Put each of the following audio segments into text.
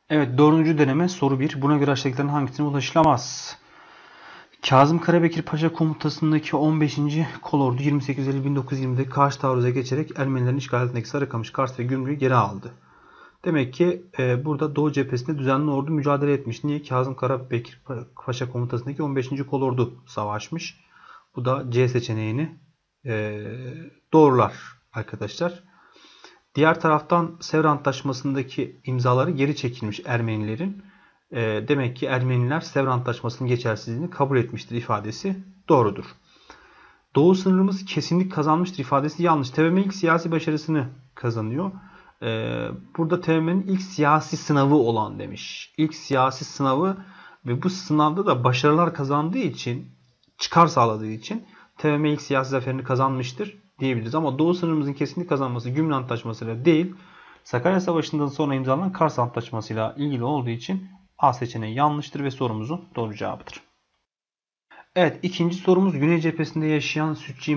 Evet, dördüncü deneme soru 1. Buna göre aşağıdakilerin hangisine ulaşılamaz? Kazım Karabekir Paşa komutasındaki 15. Kolordu 28 Eylül 1920'de Kars taarruza geçerek Ermenilerin işgalindeki Sarıkamış, Kars ve Gümrük'ü geri aldı. Demek ki burada Doğu cephesinde düzenli ordu mücadele etmiş. Niye? Kazım Karabekir Paşa komutasındaki 15. Kolordu savaşmış. Bu da C seçeneğini doğrular arkadaşlar. Diğer taraftan Sevr Antlaşması'ndaki imzaları geri çekilmiş Ermenilerin. Demek ki Ermeniler Sevr Antlaşması'nın geçersizliğini kabul etmiştir ifadesi doğrudur. Doğu sınırımız kesinlik kazanmıştır ifadesi yanlış. TBMM ilk siyasi başarısını kazanıyor. Burada TBMM'nin ilk siyasi sınavı olan demiş. İlk siyasi sınavı ve bu sınavda da başarılar kazandığı için, çıkar sağladığı için TBMM ilk siyasi zaferini kazanmıştır diyebiliriz. Ama Doğu sınırımızın kesinlik kazanması Gümrük Antlaşması'yla değil, Sakarya Savaşı'ndan sonra imzalanan Kars Antlaşması'yla ilgili olduğu için A seçeneği yanlıştır ve sorumuzun doğru cevabıdır. Evet, ikinci sorumuz Güney cephesinde yaşanan Sütçü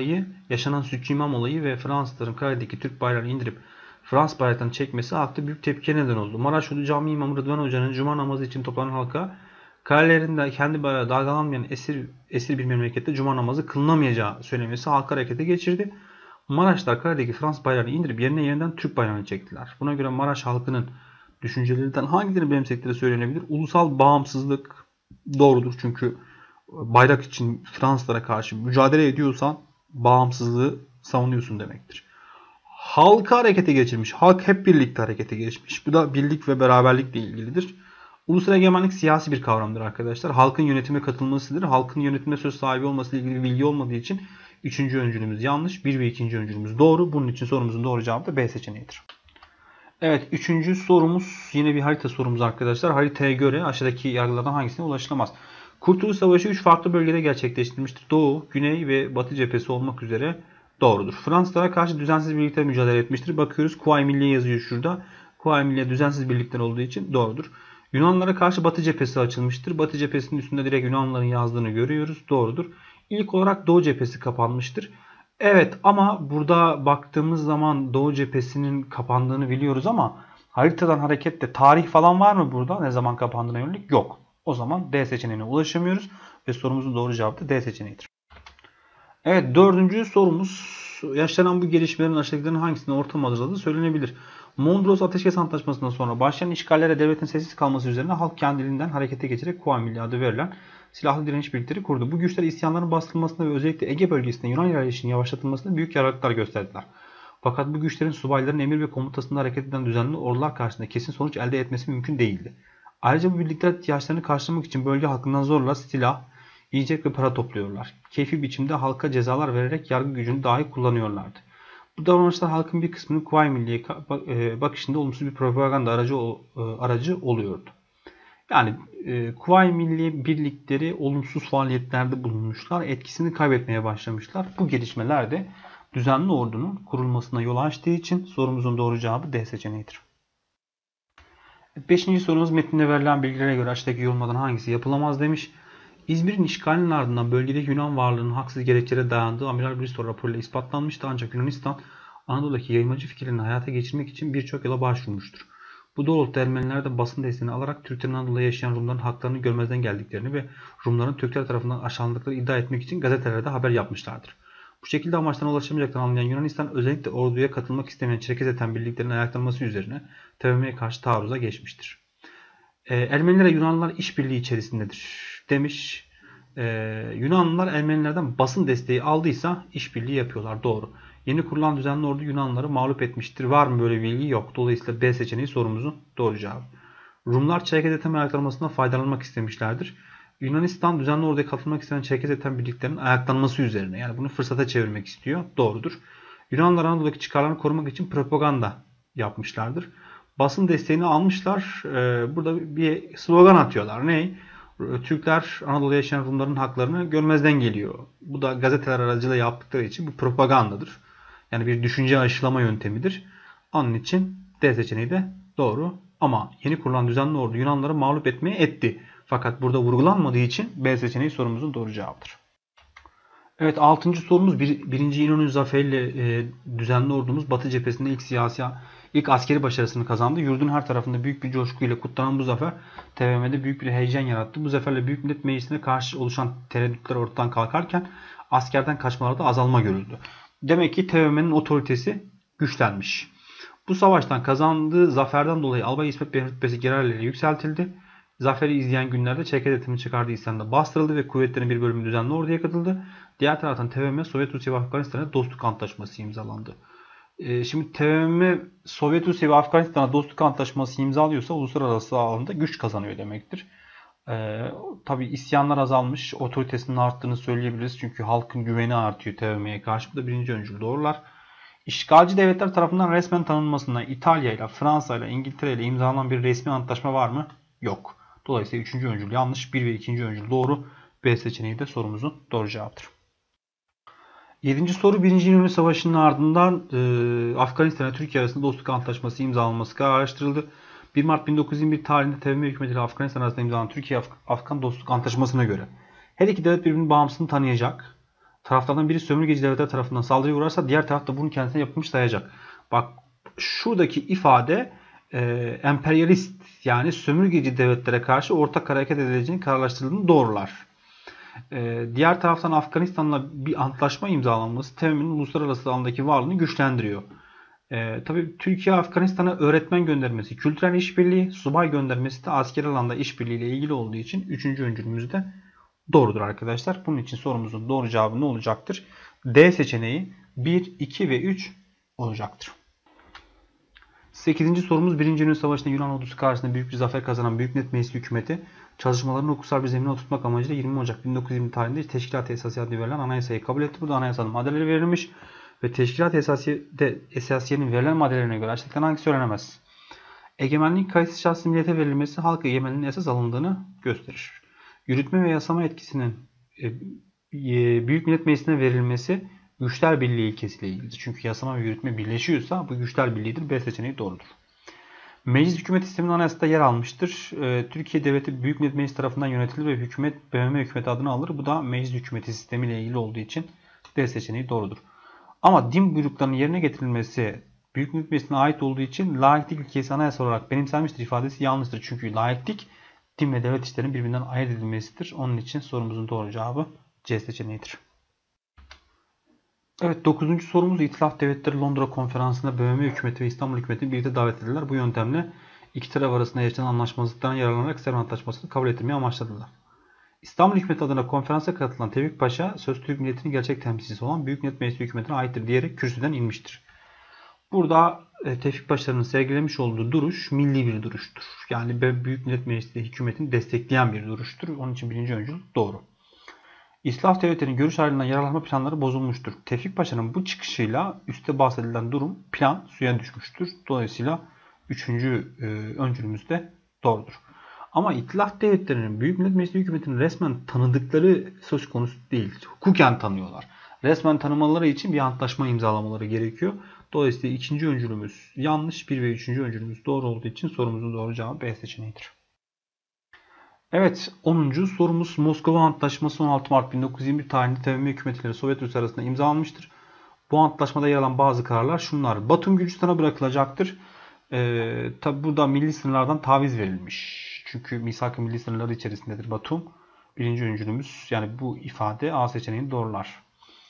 İmam olayı ve Fransızların Kale'deki Türk bayrağını indirip Fransız bayraklarını çekmesi halkta büyük tepkiye neden oldu. Maraş Cami İmamı Rıdvan Hoca'nın cuma namazı için toplanan halka kalelerinde kendi bayrağı dalgalanmayan esir bir memlekette cuma namazı kılınamayacağı söylemesi halkı harekete geçirdi. Maraşlar kaledeki Fransız bayrağını indirip yeniden Türk bayrağını çektiler. Buna göre Maraş halkının düşüncelerinden hangilerini benimsedikleri söylenebilir? Ulusal bağımsızlık doğrudur çünkü bayrak için Fransızlara karşı mücadele ediyorsan bağımsızlığı savunuyorsun demektir. Halkı harekete geçirmiş. Halk hep birlikte harekete geçmiş. Bu da birlik ve beraberlikle ilgilidir. Ulusal egemenlik siyasi bir kavramdır arkadaşlar. Halkın yönetime katılmasıdır. Halkın yönetimde söz sahibi olmasıyla ilgili bir bilgi olmadığı için 3. öncülümüz yanlış. 1 ve 2. öncülümüz doğru. Bunun için sorumuzun doğru cevabı da B seçeneğidir. Evet, 3. sorumuz yine bir harita sorumuz arkadaşlar. Haritaya göre aşağıdaki yargılardan hangisine ulaşılamaz? Kurtuluş Savaşı 3 farklı bölgede gerçekleştirilmiştir. Doğu, Güney ve Batı cephesi olmak üzere doğrudur. Fransızlara karşı düzensiz birlikte mücadele etmiştir. Bakıyoruz Kuvayi Milliye yazıyor şurada. Kuvayi Milliye düzensiz birlikler olduğu için doğrudur. Yunanlara karşı Batı cephesi açılmıştır. Batı cephesinin üstünde direkt Yunanlıların yazdığını görüyoruz. Doğrudur. İlk olarak Doğu cephesi kapanmıştır. Evet, ama burada baktığımız zaman Doğu cephesinin kapandığını biliyoruz ama haritadan hareketle tarih falan var mı burada? Ne zaman kapandığına yönelik? Yok. O zaman D seçeneğine ulaşamıyoruz ve sorumuzun doğru cevabı da D seçeneğidir. Evet, 4. sorumuz yaşanan bu gelişmelerin aşağıdakilerin hangisinin ortam hazırladığı söylenebilir. Mondros Ateşkes Antlaşması'ndan sonra başlayan işgallere devletin sessiz kalması üzerine halk kendiliğinden harekete geçerek Kuvayi Milliye adı verilen silahlı direniş birlikleri kurdu. Bu güçler isyanların bastırılmasında ve özellikle Ege bölgesinde Yunan ilerleyişinin yavaşlatılmasında büyük yararlıklar gösterdiler. Fakat bu güçlerin subayların emir ve komutasında hareket eden düzenli ordular karşısında kesin sonuç elde etmesi mümkün değildi. Ayrıca bu birlikler ihtiyaçlarını karşılamak için bölge halkından zorla silah, yiyecek ve para topluyorlar. Keyfi biçimde halka cezalar vererek yargı gücünü dahi kullanıyorlardı. Bu davranışlar halkın bir kısmının Kuvayi Milliye bakışında olumsuz bir propaganda aracı oluyordu. Yani Kuvayi Milliye birlikleri olumsuz faaliyetlerde bulunmuşlar, etkisini kaybetmeye başlamışlar. Bu gelişmeler de düzenli ordunun kurulmasına yol açtığı için sorumuzun doğru cevabı D seçeneğidir. 5. sorumuz metninde verilen bilgilere göre aşağıdaki yorumlardan hangisi yapılamaz demiş. İzmir'in işgalinin ardından bölgede Yunan varlığının haksız gerekçelere dayandığı Amiral Bristol raporuyla ispatlanmıştı ancak Yunanistan Anadolu'daki yayılmacı fikirlerini hayata geçirmek için birçok yola başvurmuştur. Bu doğrultuda Ermeniler de basın desteğini alarak Türklerin Anadolu'da yaşayan Rumların haklarını görmezden geldiklerini ve Rumların Türkler tarafından aşağılandıkları iddia etmek için gazetelerde haber yapmışlardır. Bu şekilde amaçlarına ulaşamayacaklarını anlayan Yunanistan özellikle orduya katılmak istemeyen Çerkez birliklerin ayaklanması üzerine TBMM'ye karşı taarruza geçmiştir. Ermenilere Yunanlılar işbirliği içerisindedir demiş. Yunanlılar Ermenilerden basın desteği aldıysa işbirliği yapıyorlar. Doğru. Yeni kurulan düzenli ordu Yunanlıları mağlup etmiştir. Var mı böyle bir bilgi? Yok. Dolayısıyla B seçeneği sorumuzun doğru cevabı. Rumlar Çerkez ayaklanmasından faydalanmak istemişlerdir. Yunanistan düzenli orduya katılmak isteyen Çerkez birliklerin ayaklanması üzerine. Yani bunu fırsata çevirmek istiyor. Doğrudur. Yunanlılar Anadolu'daki çıkarlarını korumak için propaganda yapmışlardır. Basın desteğini almışlar. Burada bir slogan atıyorlar. Ne? Türkler Anadolu'da yaşayan Rumların haklarını görmezden geliyor. Bu da gazeteler aracılığıyla yaptıkları için bu propagandadır. Yani bir düşünce aşılama yöntemidir. Onun için D seçeneği de doğru. Ama yeni kurulan düzenli ordu Yunanları mağlup etmeye etti. Fakat burada vurgulanmadığı için B seçeneği sorumuzun doğru cevabıdır. Evet, 6. sorumuz 1. İnönü zaferiyle düzenli ordumuz Batı cephesinde ilk askeri başarısını kazandı. Yurdun her tarafında büyük bir coşkuyla kutlanan bu zafer TBMM'de büyük bir heyecan yarattı. Bu zaferle Büyük Millet Meclisi'ne karşı oluşan tereddütler ortadan kalkarken askerden kaçmalarda azalma görüldü. Demek ki TBMM'nin otoritesi güçlenmiş. Bu savaştan kazandığı zaferden dolayı Albay İsmet Bey'in rütbesi generallere yükseltildi. Zaferi izleyen günlerde Çerkez etimini çıkardığı isyanda bastırıldı ve kuvvetlerin bir bölümü düzenli orduya katıldı. Diğer taraftan TBMM, Sovyet Rusya ve Afganistan'a dostluk antlaşması imzalandı. Şimdi TBMM, Sovyet Rusya ve Afganistan'a dostluk antlaşması imzalıyorsa uluslararası alanda güç kazanıyor demektir. Tabi isyanlar azalmış, otoritesinin arttığını söyleyebiliriz. Çünkü halkın güveni artıyor TBMM'ye karşı. Bu da birinci öncül doğrular. İşgalci devletler tarafından resmen tanınmasında İtalya ile, Fransa ile, İngiltere ile imzalanan bir resmi antlaşma var mı? Yok. Dolayısıyla 3. öncül yanlış, 1 ve 2. öncül doğru. B seçeneği de sorumuzun doğru cevaptır. 7. soru 1. İnönü Savaşı'nın ardından Afganistan ve Türkiye arasında dostluk antlaşması imzalanması kararlaştırıldı. 1 Mart 1921 tarihinde TBMM hükümeti ile Afganistan arasında imzalanan Türkiye-Afgan dostluk antlaşmasına göre her iki devlet birbirinin bağımsızlığını tanıyacak. Taraflardan biri sömürgeci devletler tarafından saldırıya uğrarsa diğer taraf da bunu kendisine yapılmış sayacak. Bak, şuradaki ifade emperyalist, yani sömürgeci devletlere karşı ortak hareket edileceğini kararlaştırıldığını doğrular. Diğer taraftan Afganistan'la bir antlaşma imzalanması TBMM'nin uluslararası alandaki varlığını güçlendiriyor. Tabii Türkiye Afganistan'a öğretmen göndermesi, kültürel işbirliği, subay göndermesi de askeri alanda işbirliği ile ilgili olduğu için 3. öncülümüz de doğrudur arkadaşlar. Bunun için sorumuzun doğru cevabı ne olacaktır? D seçeneği 1, 2 ve 3 olacaktır. 8. sorumuz 1. İnönü Savaşı'nda Yunan ordusu karşısında büyük bir zafer kazanan Büyük Millet Meclisi hükümeti çalışmalarını hukuksal bir zemine oturtmak amacıyla 20 Ocak 1920 tarihinde Teşkilat-ı Esasiye adlı verilen anayasayı kabul etti. Burada anayasanın maddeleri verilmiş ve Teşkilat-ı Esasiye'nin verilen maddelerine göre aşağıdakilerden hangisi söylenemez? Egemenliğin kayıtsız şahsi millete verilmesi halk egemenliğinin esas alındığını gösterir. Yürütme ve yasama etkisinin Büyük Millet Meclisi'ne verilmesi güçler birliği ilkesiyle ilgilidir. Çünkü yasama ve yürütme birleşiyorsa bu güçler birliğidir. B seçeneği doğrudur. Meclis hükümet sisteminin anayasada yer almıştır. Türkiye Devleti Büyük Millet Meclisi tarafından yönetilir ve hükümet BM hükümeti adını alır. Bu da meclis hükümeti sistemiyle ilgili olduğu için D seçeneği doğrudur. Ama din buyruklarının yerine getirilmesi Büyük Millet Meclisi'ne ait olduğu için laiklik ilkesi anayasa olarak benimsenmiştir ifadesi yanlıştır. Çünkü laiklik din ve devlet işlerinin birbirinden ayırt edilmesidir. Onun için sorumuzun doğru cevabı C seçeneğidir. Evet, 9. sorumuz İtilaf Devletleri Londra Konferansı'nda BM hükümeti ve İstanbul hükümeti birlikte davet edildiler. Bu yöntemle iki taraf arasında yaşanan anlaşmazlıktan yararlanarak Sevr Antlaşması'nı kabul ettirmeyi amaçladılar. İstanbul hükümeti adına konferansa katılan Tevfik Paşa, söz Türk milletinin gerçek temsilcisi olan Büyük Millet Meclisi hükümetine aittir diyerek kürsüden inmiştir. Burada Tevfik Paşa'nın sergilemiş olduğu duruş milli bir duruştur. Yani Büyük Millet Meclisi hükümetini destekleyen bir duruştur. Onun için birinci öncül doğru. İslah devletlerinin görüş ayrılığından yararlanma planları bozulmuştur. Tevfik Paşa'nın bu çıkışıyla üstte bahsedilen plan suya düşmüştür. Dolayısıyla 3. öncülümüz de doğrudur. Ama İtilaf devletlerinin Büyük Millet Meclisi hükümetini resmen tanıdıkları söz konusu değil. Hukuken tanıyorlar. Resmen tanımaları için bir antlaşma imzalamaları gerekiyor. Dolayısıyla 2. öncülümüz yanlış, 1 ve 3. öncülümüz doğru olduğu için sorumuzun doğru cevabı B seçeneğidir. Evet, 10. sorumuz Moskova Antlaşması 16 Mart 1921 tarihinde TBMM hükümetiyle Sovyet Rusya arasında imzalanmıştır. Bu antlaşmada yer alan bazı kararlar şunlar. Batum Gürcistan'a bırakılacaktır. Tabi burada milli sınırlardan taviz verilmiş. Çünkü misak-ı milli sınırları içerisindedir Batum. Birinci öncülümüz, yani bu ifade A seçeneğini doğrular.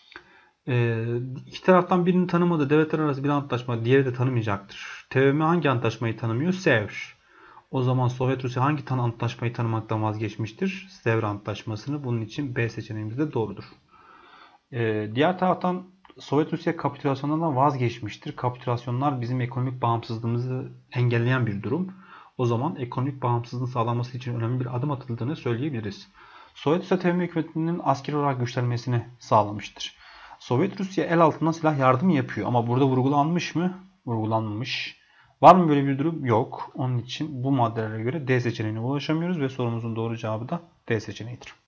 İki taraftan birinin tanımadığı devletler arası bir antlaşma diğeri de tanımayacaktır. TBMM hangi antlaşmayı tanımıyor? Sevr. O zaman Sovyet Rusya hangi antlaşmayı tanımaktan vazgeçmiştir? Sevr Antlaşması'nı. Bunun için B seçeneğimiz de doğrudur. Diğer taraftan Sovyet Rusya kapitülasyonlardan vazgeçmiştir. Kapitülasyonlar bizim ekonomik bağımsızlığımızı engelleyen bir durum. O zaman ekonomik bağımsızlığın sağlanması için önemli bir adım atıldığını söyleyebiliriz. Sovyet Rusya TBMM hükümetinin askeri olarak güçlenmesini sağlamıştır. Sovyet Rusya el altından silah yardımı yapıyor ama burada vurgulanmış mı? Vurgulanmamış. Var mı böyle bir durum? Yok. Onun için bu maddelere göre D seçeneğine ulaşamıyoruz ve sorumuzun doğru cevabı da D seçeneğidir.